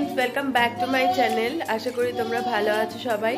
Friends welcome back to my channel आशा करी তোমরা ভালো আছো সবাই।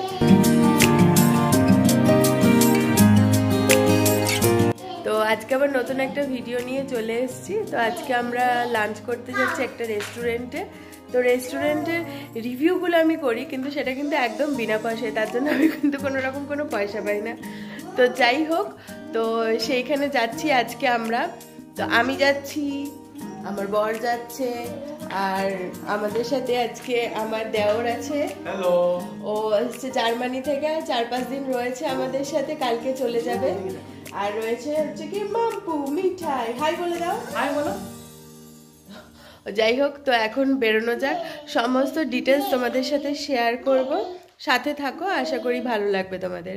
তো আজকে আবার নতুন একটা ভিডিও নিয়ে চলে এসেছি। তো আজকে আমরা লাঞ্চ করতে যাচ্ছি একটা রেস্টুরেন্টে। তো রেস্টুরেন্টের রিভিউগুলো আমি করি কিন্তু সেটা কিন্তু একদম বিনা পয়সায়, তার জন্য আমি কিন্তু কোনো রকম কোনো পয়সা পাই না। তো যাই হোক, তো সেইখানে যাচ্ছি আজকে আমরা। তো আমি যাচ্ছি, আমার বর যাচ্ছে, আর আমাদের সাথে আজকে আমার দেওর আছে। হ্যালো। ও হচ্ছে জার্মানি থেকে 4-5 দিন রয়েছে আমাদের সাথে, কালকে চলে যাবে। আর রয়েছে হচ্ছে কি মাম্পু মিঠাই। হাই বলে দাও। হাই বলো। যাই হোক, তো এখন বেরোনো যাক, সমস্ত ডিটেলস তোমাদের সাথে শেয়ার করব, সাথে থাকো, আশা করি ভালো লাগবে তোমাদের।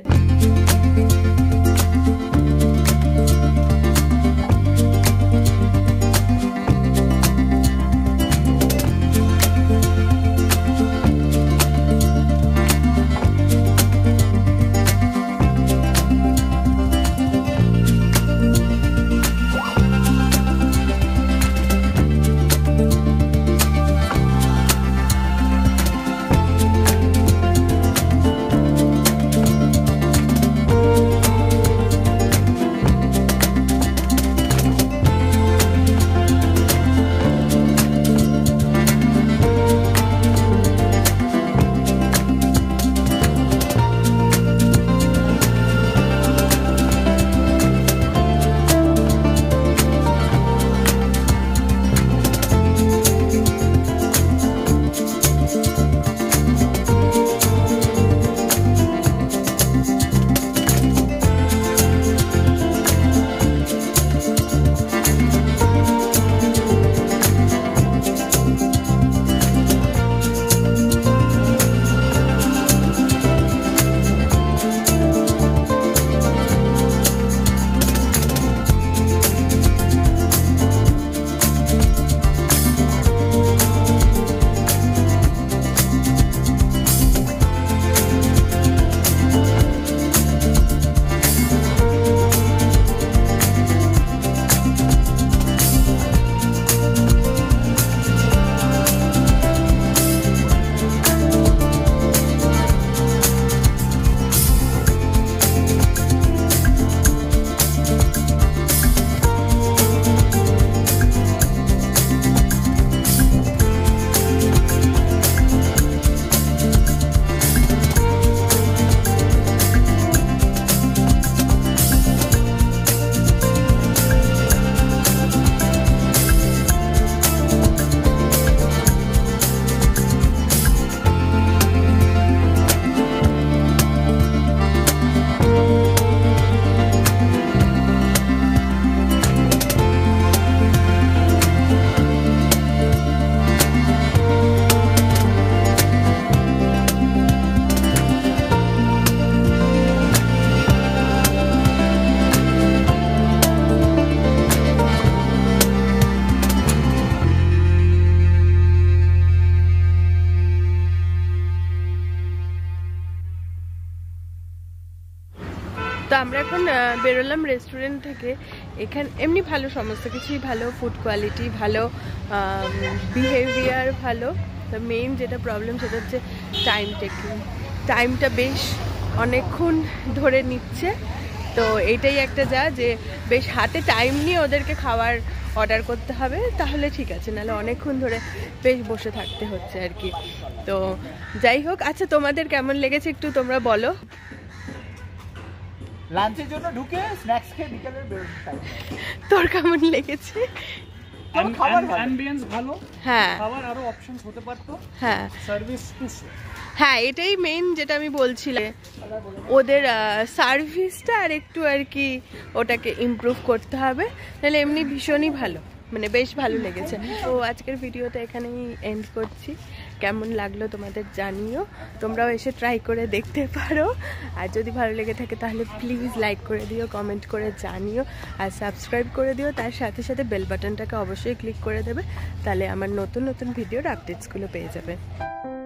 তো আমরা এখন বেরোলাম রেস্টুরেন্ট থেকে। এখানে এমনি ভালো, সমস্ত কিছুই ভালো, ফুড কোয়ালিটি ভালো, বিহেভিয়ার ভালো। তো মেইন যেটা প্রবলেম সেটা হচ্ছে টাইম টেকিং, টাইমটা বেশ অনেকক্ষণ ধরে নিচ্ছে। তো এইটাই একটা যা, যে বেশ হাতে টাইম নিয়ে ওদেরকে খাবার অর্ডার করতে হবে, তাহলে ঠিক আছে, নাহলে অনেকক্ষণ ধরে বেশ বসে থাকতে হচ্ছে আর কি। তো যাই হোক, আচ্ছা তোমাদের কেমন লেগেছে একটু তোমরা বলো। লাঞ্চের জন্য ঢুকে স্ন্যাক্স খেয়ে বিকেলের বেরোনো টাইম। তোর কেমন লেগেছে? খাবার অ্যাম্বিয়েন্স ভালো, হ্যাঁ, খাবার আরো অপশনস হতে পারতো, হ্যাঁ, সার্ভিস টু, হ্যাঁ এটাই মেইন যেটা আমি বলছিলাম, ওদের সার্ভিসটা আর একটু আর কি ওটাকে ইমপ্রুভ করতে হবে, নাহলে এমনি ভীষণই ভালো, মানে বেশ ভালো লেগেছে। তো আজকের ভিডিওটা এখানেই এন্ড করছি। কেমন লাগলো তোমাদের জানিও, তোমরাও এসে ট্রাই করে দেখতে পারো। আর যদি ভালো লেগে থাকে তাহলে প্লিজ লাইক করে দিও, কমেন্ট করে জানিও, আর সাবস্ক্রাইব করে দিও। তার সাথে সাথে বেল বাটনটাকে অবশ্যই ক্লিক করে দেবে, তাহলে আমার নতুন নতুন ভিডিওর আপডেটসগুলো পেয়ে যাবে।